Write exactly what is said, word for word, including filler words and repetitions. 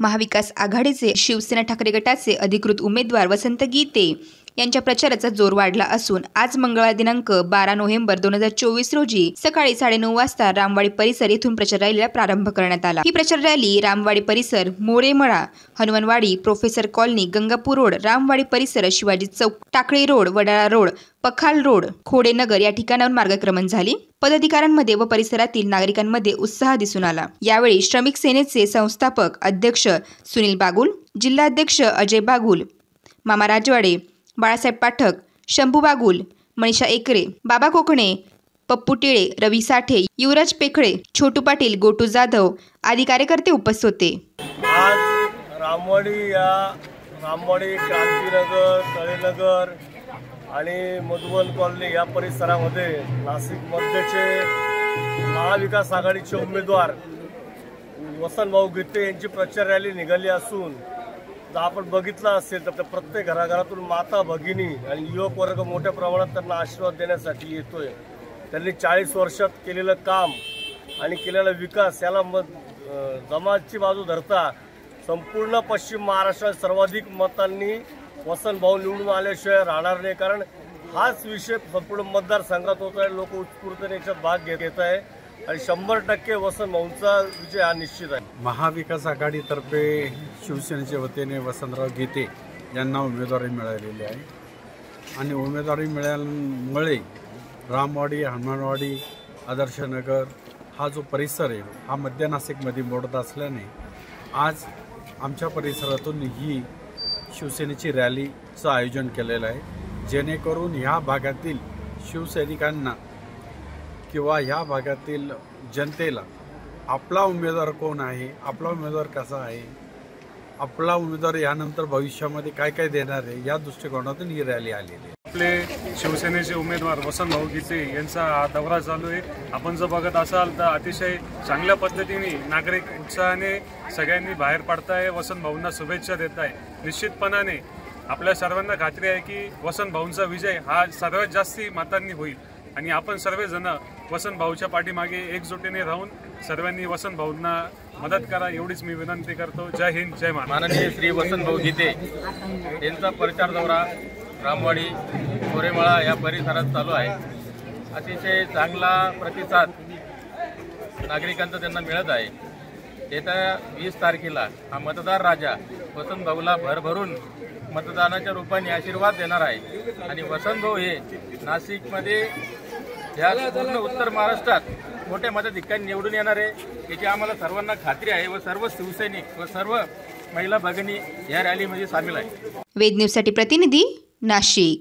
महाविकास आघाडीचे शिवसेना ठाकरे गटाचे अधिकृत उमेदवार वसंत गीते यांच्या प्रचाराचा जोर वाढला असून आज मंगळवार दिनांक बारा नोव्हेंबर दोन हजार चोवीस रोजी सकाळी साडेनऊ वाजता रामवाडी परिसर येथून प्रचार रॅलीला प्रारंभ करण्यात आला। ही प्रचार रॅली रामवाडी परिसर, Moremala, Hanumanwadi, professor colony, Gangapur road, Ramwadi परिसर, शिवाजी चौक, Takali road, Wadala road, Pakhal road, Khodenagar या ठिकाणाहून मार्गक्रमण झाली। पदाधिकाऱ्यांमध्ये व परिसरातील नागरिकांमध्ये उत्साह दिसून आला। यावेळी श्रमिक सेनेचे संस्थापक अध्यक्ष सुनील बागुल, जिल्हाध्यक्ष अजय बागुल, मामा राजवाडे, बाळासाहेब पाठक, शंभू बागुल, मनीषा एकरे, बाबा कोकणे, पप्पू टिळे, रवी साठे, युवराज पेखळे, छोटू पाटील, गोटू जाधव आदी कार्यकर्ते उपस्थित होते। आज रामवाडी या रामवाडी, क्रांतीनगर, तळेनगर आणि मधुबन कॉलनी या परिसरामध्ये नाशिक मध्यचे महाविकास आघाडीचे उमेदवार वसंतभाऊ गीते यांची प्रचार रॅली निघाली असून जर आपण बघितलं असेल तर प्रत्येक घराघरातून माता भगिनी आणि युवक वर्ग मोठ्या प्रमाणात त्यांना आशीर्वाद देण्यासाठी येतोय। त्यांनी चाळीस वर्षात केलेलं काम आणि केलेला विकास याला मत जमातची बाजू धरता संपूर्ण पश्चिम महाराष्ट्रात सर्वाधिक मतांनी वसंतभाऊ निवडून आल्याशिवाय राहणार नाही, कारण हाच विषय संपूर्ण मतदारसंघात होत आहे। लोक उत्स्फूर्तपणे याच्यात भाग घेत आहे आणि शंभर टक्के वसंतभाऊंचा विजय हा निश्चित आहे। महाविकास आघाडीतर्फे शिवसेनेच्या वतीने वसंतराव गीते यांना उमेदवारी मिळालेली आहे आणि उमेदवारी मिळाल्यामुळे रामवाडी, हनुमानवाडी, आदर्शनगर हा जो परिसर आहे हा मध्य नाशिकमध्ये मोडत असल्याने आज आमच्या परिसरातून ही शिवसेनेची रॅलीचं आयोजन केलेलं आहे, जेणेकरून ह्या भागातील शिवसैनिकांना किंवा ह्या भागातील जनतेला आपला उमेदवार कोण आहे, आपला उमेदवार कसा आहे, आपला उमेदवार यानंतर भविष्यामध्ये काय काय देणार आहे या दृष्टिकोनातून ही रॅली आलेली आहे। आपले शिवसेनेचे उमेदवार वसंतभाऊ गीते यांचा हा दौरा चालू आहे। आपण जर बघत असाल तर अतिशय चांगल्या पद्धतीने नागरिक उत्साहाने सगळ्यांनी बाहेर पडताय, वसंतभाऊंना शुभेच्छा देत आहे। निश्चितपणाने आपल्या सर्वांना खात्री आहे की वसंतभाऊंचा विजय हा सर्वात जास्ती मतांनी होईल आणि आपण सर्वजण वसंतभाऊच्या पाठीमागे एकजुटीने राहून सर्वांनी वसंतभाऊंना मदत करा एवढीच मी विनंती करतो। जय हिंद, जय महाराष्ट्र। माननीय श्री वसंतभाऊ गीते यांचा प्रचार दौरा रामवाडी, मोरेमळा या परिसरात चालू आहे। अतिशय चांगला प्रतिसाद नागरिकांचा त्यांना मिळत आहे। येत्या वीस तारखेला हा मतदार राजा वसंतभाऊला भरभरून मतदानाच्या रूपाने आशीर्वाद देणार आहे आणि वसंतभाऊ हे नाशिकमध्ये या पूर्ण उत्तर महाराष्ट्रात मोठ्या मताधिक्याने निवडून येणार आहे याची आम्हाला सर्वांना खात्री आहे व सर्व शिवसैनिक व सर्व महिला भगिनी या रॅलीमध्ये सामील आहे। वेद न्यूजसाठी प्रतिनिधी नाशिक।